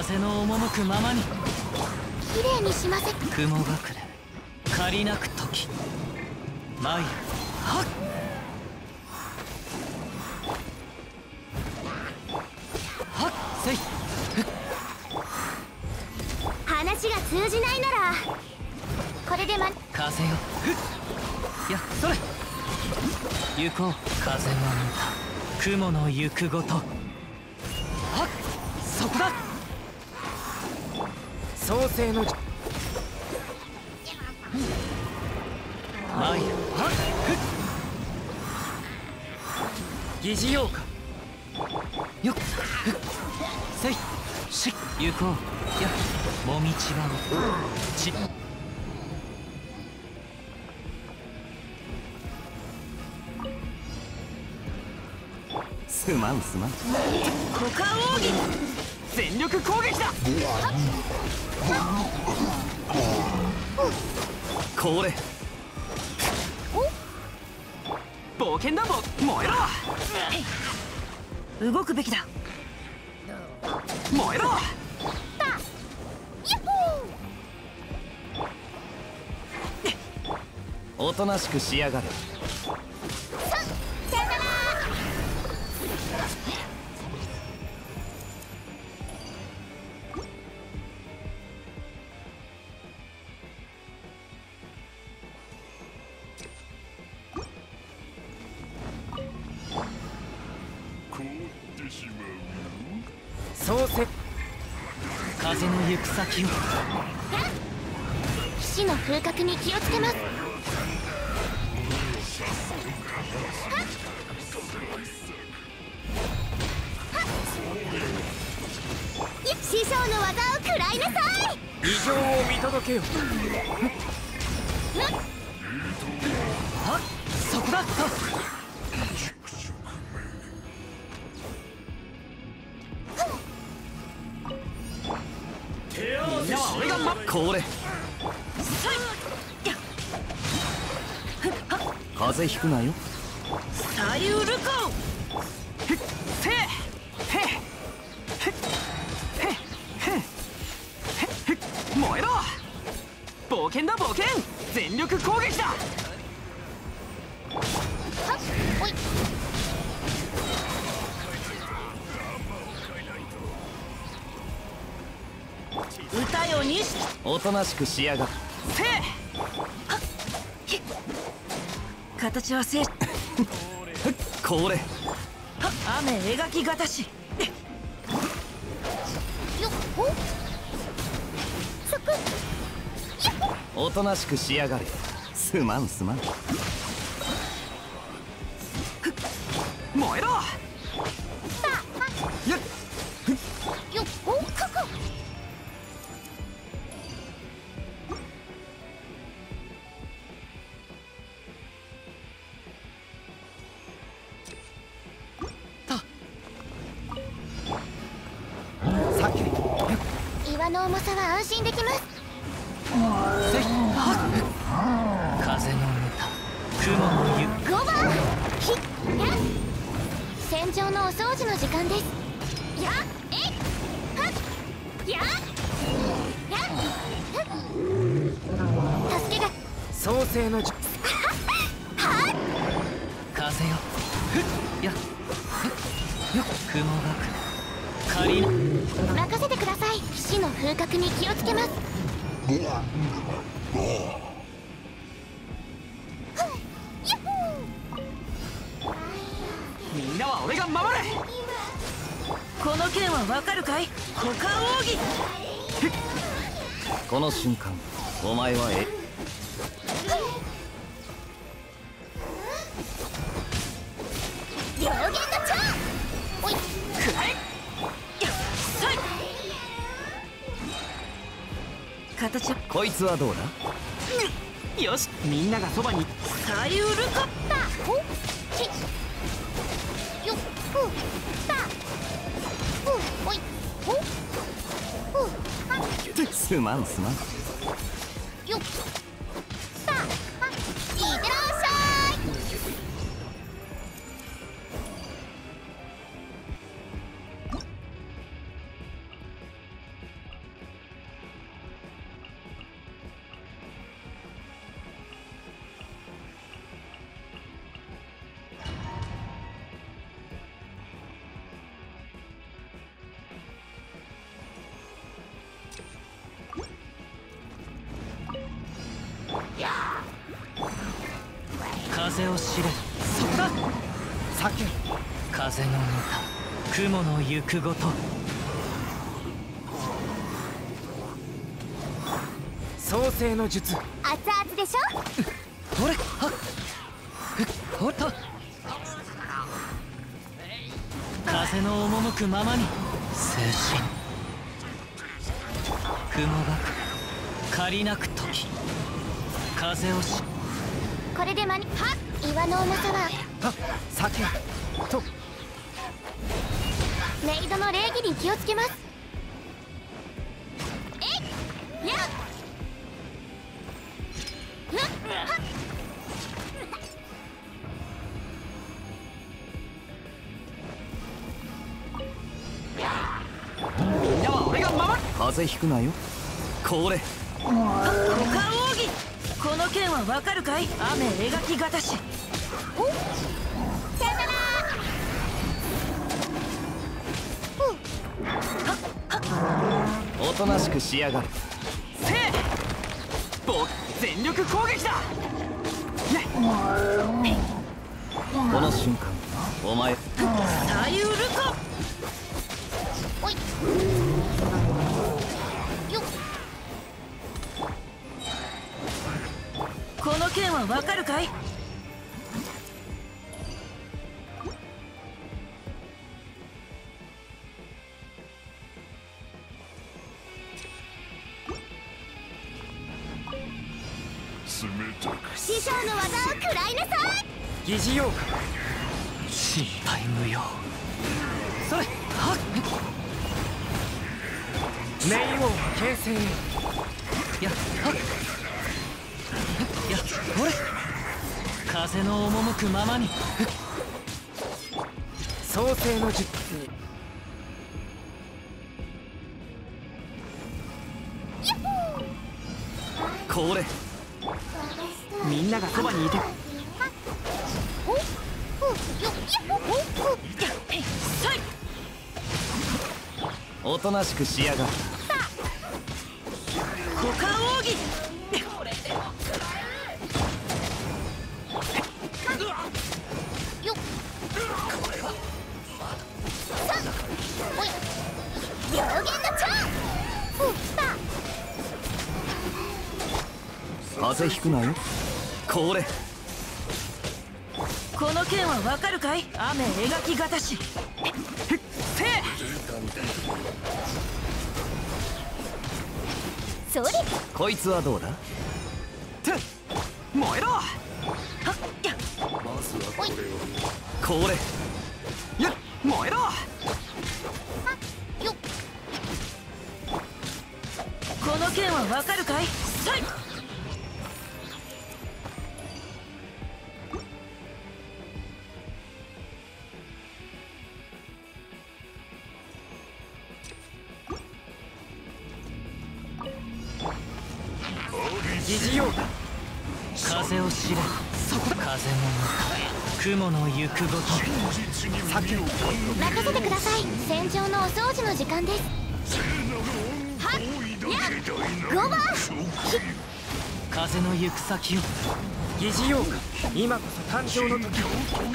風の赴くままに。 綺麗にしませ。 雲隠れ借りなく時。参る。はっ。はっせい。 話が通じないならこれで風よ。ふっ。やそれ。行こう。風の見た雲の行くごと。はっそこだ。 創世の参る。はっふっ。 疑似ようか。 よっふっせいし行こう。やもみちばをちすまんすまん。 股間奥義全力攻撃だ。 これ冒険だ。燃えろ。 動くべきだ。 燃えろ。おとなしくしやがれ。 さよなら。 創世風の行く先を。 騎士の風格に気をつけます。師匠の技を食らいなさい。 異常を見届けよ。 はっそこだ。 みんなは俺がこれ風邪ひくなよ。 サリュールコせへ燃えろ。冒険だ冒険。全力攻撃だ。 おい。 歌よにしおとなしくしやがれ。 形は静止。 これ雨描きがたし。 よっほそくおとなしくしやがれ。すまんすまん。燃えろ。 よっほかか。 さっき岩の重さは安心できます。 せいはっ風の歌雲の行く。 5番ひや戦場のお掃除の時間です。やえいはっやや助けが創世のはっ風よ。ふっやふっよ雲がくれ仮な。 任せてください。騎士の風格に気をつけます。 みんなは俺が守れ。 この剣はわかるかい。股間奥義。 この瞬間お前は両弦の蝶。おいくらえ。 やっさい形はこいつはどうだ。よしみんながそばに。 サリュールコたおひよっふたふおいほふはすまんすまん。 よったはいってらっしゃい。 風を知れ。 そこだ。避けろ。 風のぬた雲の行くごと。 創世の術。 熱々でしょ。 ほれはっほっと。風の赴くままに静止。雲が借りなく時風をし。 これではっ岩の重さははっ避けろ。とメイドの礼儀に気をつけます。えいやっふっはっみんなは俺が守る。 風邪ひくなよ。これ股間奥義。この剣はわかるかい？雨描きがたし。 さよなら。 おとなしくしやがる。 せい全力攻撃だ。 この瞬間お前さゆるか。 おいよっこの剣はわかるかい？ 師匠の技を食らいなさい。 疑似妖心配無用。それはっ怪。冥王形成。 やはっやほれ風の赴くままに。 創世の術。 これみんながそばにいて。 およっおとなしくしやがる。 股間奥義。 よっさおい両弦の蝶ふった風邪ひくなよ。これこの剣はわかるかい？雨描きがたし。 それこいつはどうだ。 燃えろ。 はっやっおいこれやっ燃えろ。 よっこの剣はわかるかい？さい。 疑似妖風を知れ。そこだ。風の中雲の行くごと。 避けろ。 任せてください。戦場のお掃除の時間です。はっやっ5番風の行く先を。 疑似妖今こそ誕生の時。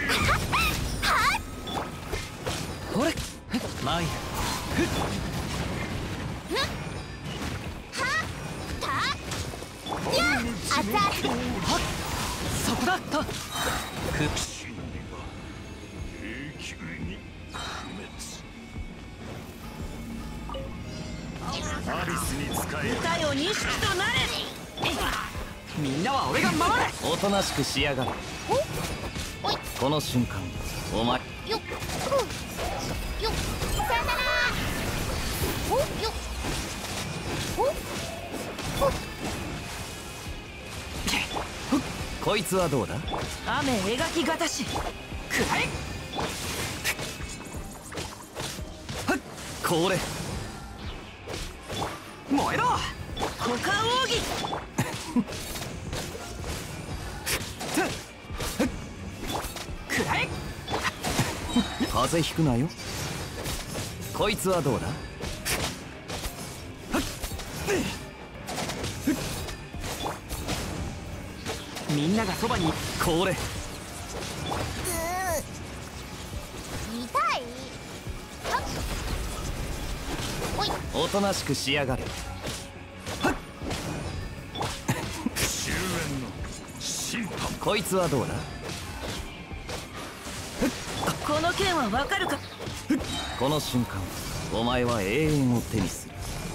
ほれ参る。 やっ熱々 そこだとく歌よ錦となれ。 みんなは俺が守れ。 おとなしくしやがる。 おいこの瞬間お前よっよっさよならおよっおこいつはどうだ。 雨描きがたし。 くらえ。 これ燃えろ。 股間奥義。 くらえ。 風邪ひくなよ。こいつはどうだ。 みんながそばに。 これおいおとなしくしやがれ。こいつはどうだ。 この剣はわかるか。 この瞬間お前は永遠を手にする。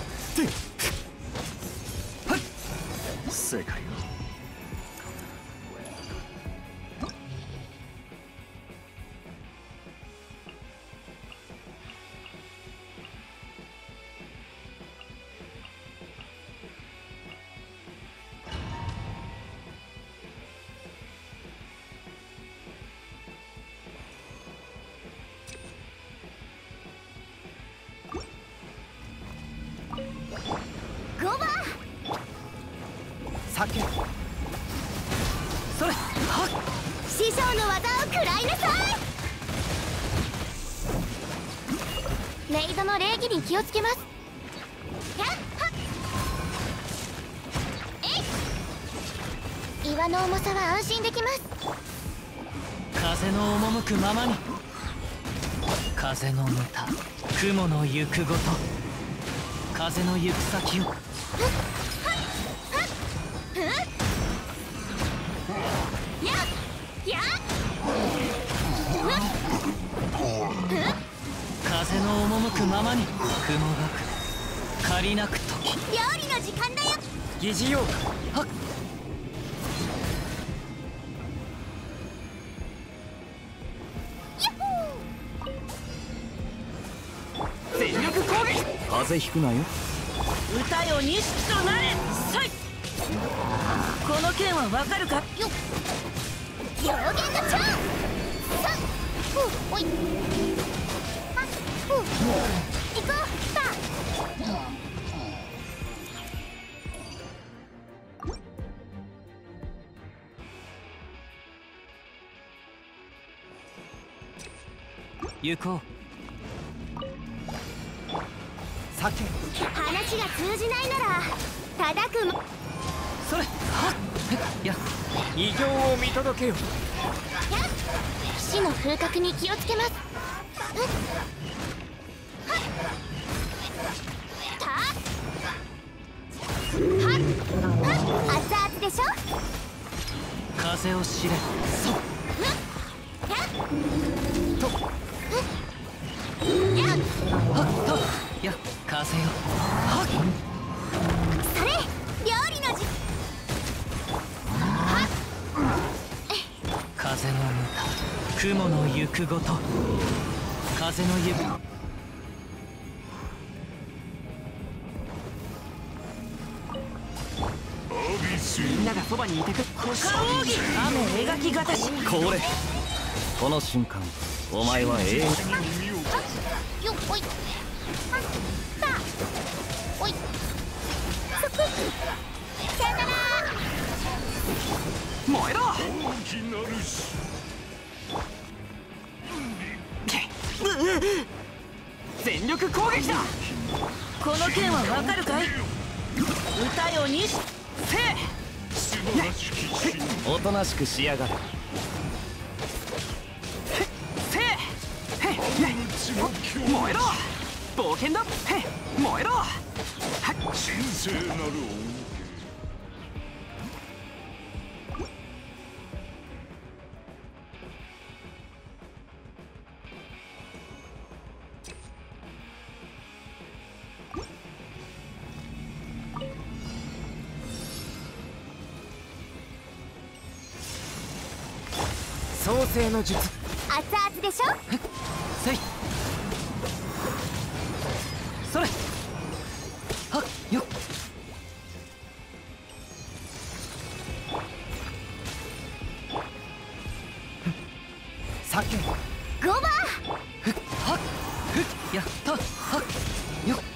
世界をゴバ酒それはっ師匠の技を食らいなさい。メイドの礼儀に気をつけます。やっはっえい岩の重さは安心できます。 風の赴くままに。風のぬた雲の行くごと、風の行く先を。 やっやっ風の赴くままに。雲がく借りなく時。 料理の時間だよ。 疑似用はっ全力攻撃。 風邪ひくなよ。 歌よ錦となれ。さい。この剣はわかるか。 よっ両言のチャンさっおいはっ行こうさ行こう。 酒話が通じないなら叩くもそれはっや異形を見届けよ。 やっ死の風格に気をつけます。はったはっはっ熱々でしょ。 風を知れ。 やっやっはっはっや風よ。はっそれ料理の時はっ風のぬた雲の行くごと、風の行く。 みんながそばにいてく。 股間奥義雨描きがたし。 これこの瞬間お前は永遠。 よっおいはっさあおいそくさよなら。 燃えろ。全力攻撃だ。 この剣はわかるかい。歌よ錦。 せおとなしくしやがれ。 燃えろ。冒険だ。燃えろ。はっ神聖なる創世の術。 熱々でしょ。 せいそれはっよっ酒ゴバはっやったはっよっ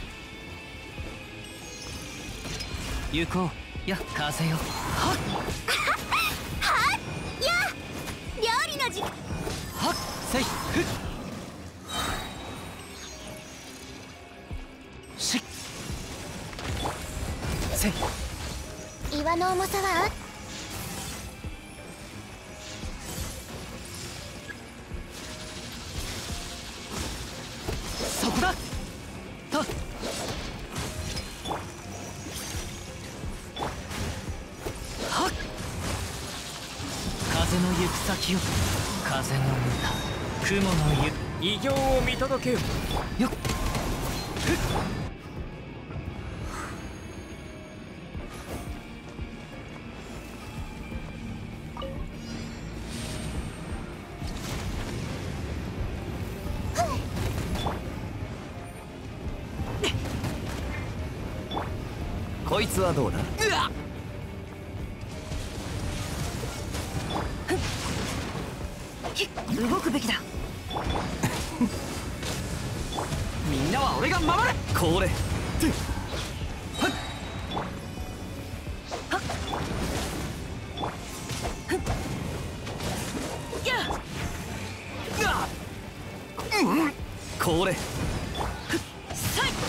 行こうや風よ。はっはっや料理の時間はっせいふっしっせい岩の重さはそこだと風の行く先を、風の歌、雲のゆ偉業を見届けよ。よっ。 こいつはどうだ。 うわっ、 動くべきだ。 みんなは俺が守る。 これやっうわっ、 これさい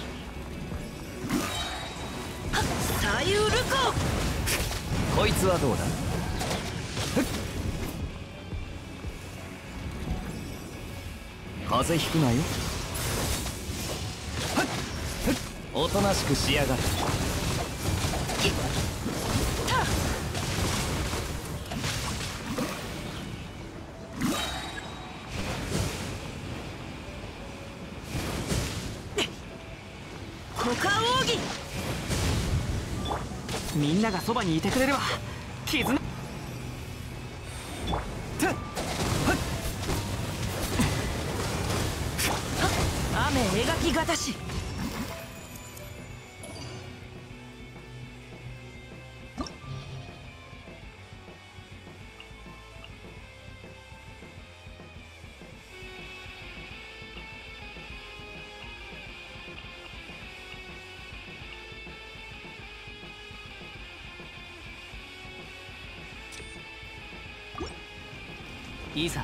はっ左右ルコこいつはどうだ。風邪ひくなよ。おとなしくしやがれ。 股間奥義。 みんながそばにいてくれれば絆。 雨描きがたし。 いざ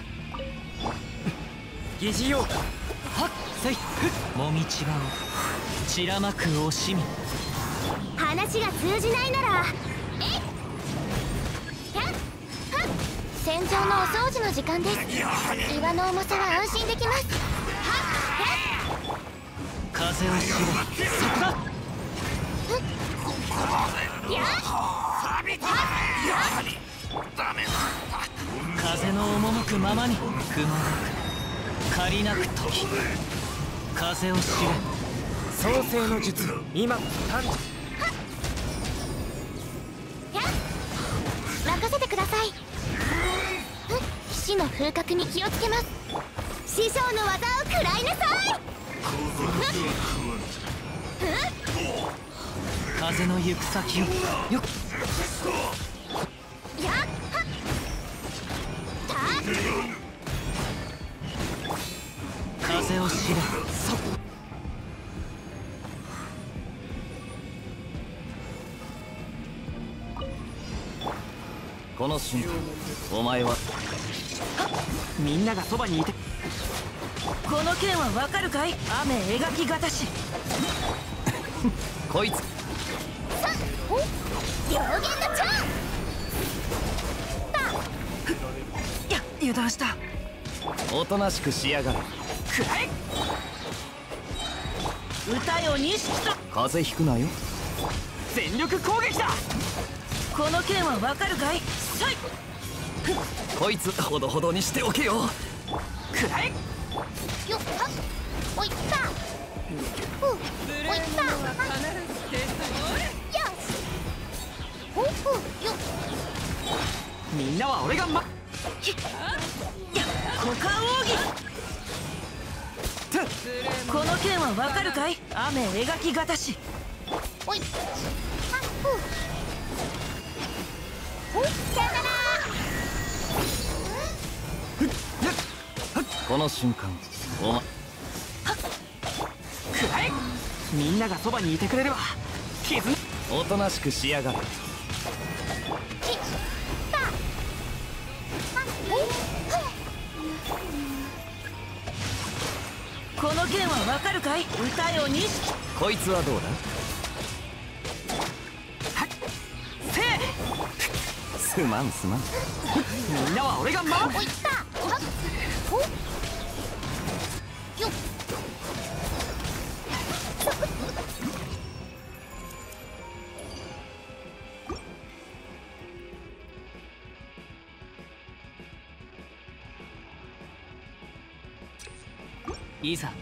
疑似ようか。 はっせいもみちばを散らまく惜しみ。 話が通じないならえいやっはっ戦場のお掃除の時間です。岩の重さは安心できます。はっやっ風を知れ、そこだ。 やっ風の赴くままに雲なく借りなく時、風を知れ。 創世の術、今誕生。 やっ任せてください。騎士の風格に気をつけます。師匠の技を食らいなさい。 風の行く先をよっ。 やっはっ風を知れ。そこの瞬間お前はみんながそばにいて。 この剣はわかるかい。雨描きがたし。 こいつ両言の蝶。 や油断した。 おとなしくしやがれ。 くらえ。 歌よ錦と。 風邪ひくなよ。 全力攻撃だ。 この剣はわかるかい。さいこいつほどほどにしておけよ。 くらえ。 よっはっおいったおいったよしほっよっみんなは俺が股間奥義。この剣はわかるかい。雨描きがたし。 おいはっほっさよなら。 この瞬間お前くらえ。みんながそばにいてくれれば絆。 おとなしくしやがれ。 この剣はわかるかい。歌よ錦。 こいつはどうだ。 せえ。 すまんすまん。 みんなは俺が守る。 おいったはっほっよっいざ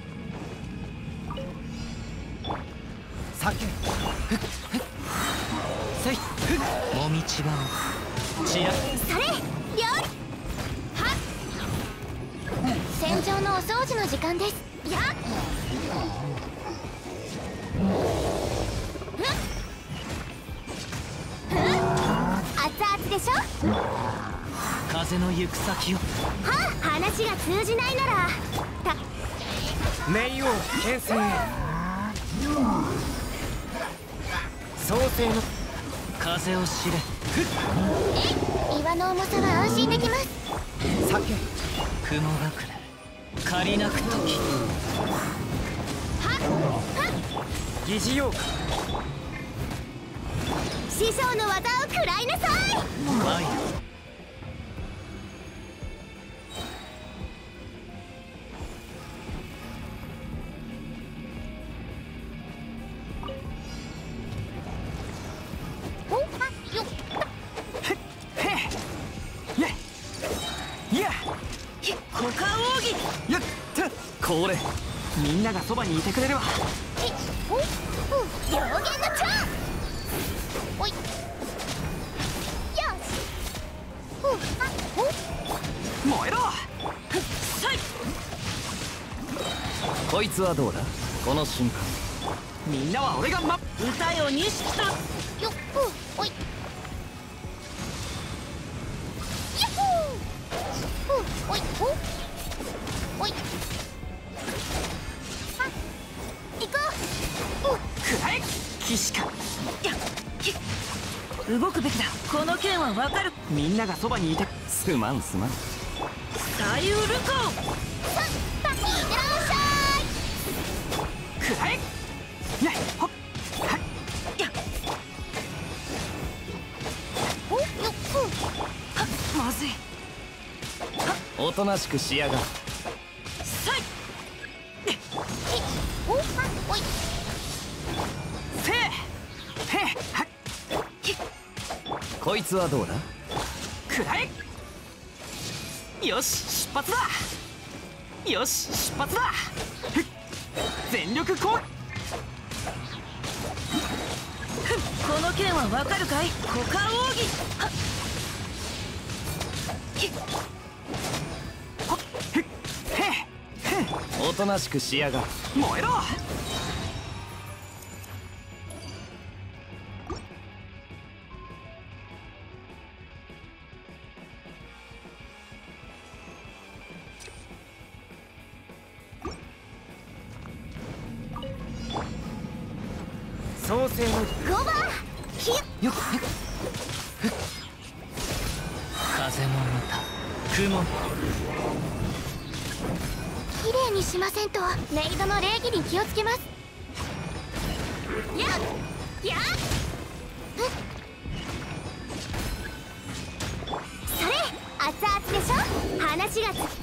酒せいもみちばをちらそれ料理はっ戦場のお掃除の時間です。やっ熱々でしょ。 風の行く先をはあ、話が通じないなら冥王牽制創世の風を知れ岩の重さは安心できます。 酒雲隠れ借りなく時疑似妖師匠の技を食らいなさい。 ワイほっよっいや股間奥義やったこれみんながそばにいてくれるわ。 ほっ両言のチャンおいよしほっ燃えろこいつはどうだ。この瞬間みんなは俺が歌よ錦とよっおいやっほーおいおいあ行こうくらえ騎士か。 動くべきだ。この剣はわかる。 みんながそばにいてすまんすまんサイウルコさっいってらっしゃい。 くらえやっほっはっほっよっまずいおとなしくしやがる。 サイほっおいせーへっはっこいつはどうだ。 くらえよし出発だ。よし出発だ。ふっ全力攻撃。 この剣はわかるかい。股間奥義ほっふっへっおとなしくしやがる。 燃えろ創世の 5番ひよっ風の歌雲の綺麗にしませんとメイドの礼儀に気をつけます。やっやっそれ熱々でしょ。話が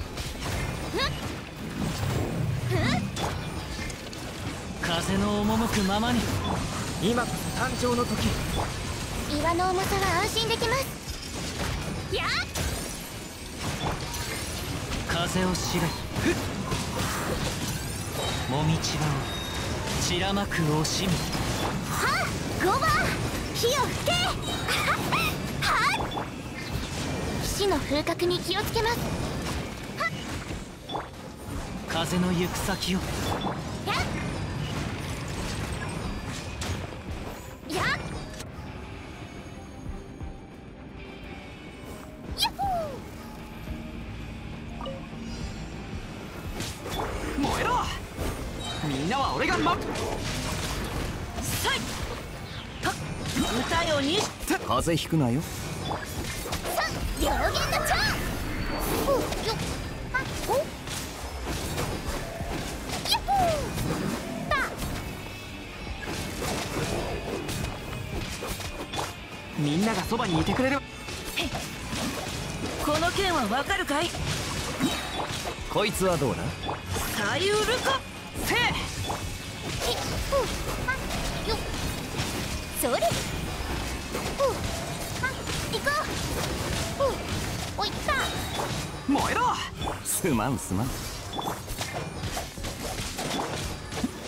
風の赴くままに今こそ誕生の時。 岩の重さは安心できます。やっ風を知れもみちばを散らまく惜しみはっ5番火を吹けはっ死の風格に気をつけます。 風の行く先をやっやっやっほー燃えろみんなは俺がサイ歌よ錦風邪ひくなよ。 さ両言のチャンほっよっあほっやっほーだみんながそばにいてくれる。 この剣はわかるかい。 こいつはどうだ。 サイウルコせーひほっあよっそれほっあ行こうほっおいった燃えろすまんすまん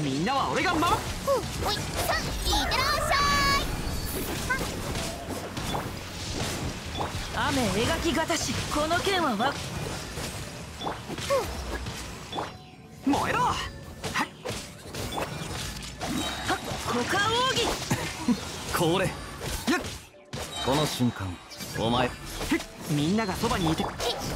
みんなは俺が守る。 おいさんいってらっしゃい。 雨描きがたし、この剣はわ燃えろ。はっ股間奥義。 これやっこの瞬間お前みんながそばにいて。 ひっ